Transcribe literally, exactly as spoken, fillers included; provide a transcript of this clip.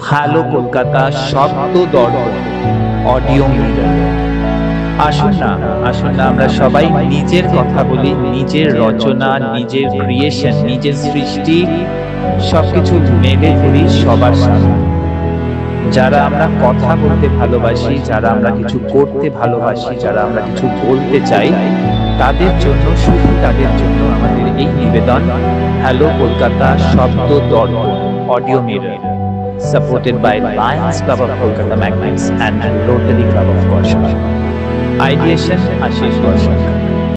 Hello Kolkata Shabda Darpan audio mirror. আসুন না আসুন না আমরা সবাই নিজের কথা বলি, নিজের রচনা, নিজের ক্রিয়েশন, নিজের সৃষ্টি সবকিছু মেলে ধরি সবার সামনে। যারা আমরা কথা বলতে ভালোবাসি, যারা আমরা কিছু করতে ভালোবাসি, যারা আমরা কিছু বলতে চাই, তাদের জন্য, শুধু তাদের জন্য আমাদের এই নিবেদন, hello Kolkata Shabda Darpan audio mirror, supported by Lions Club of Kolkata Magnets and Rotary Club of Korsika. Ideation Ashish Korsika.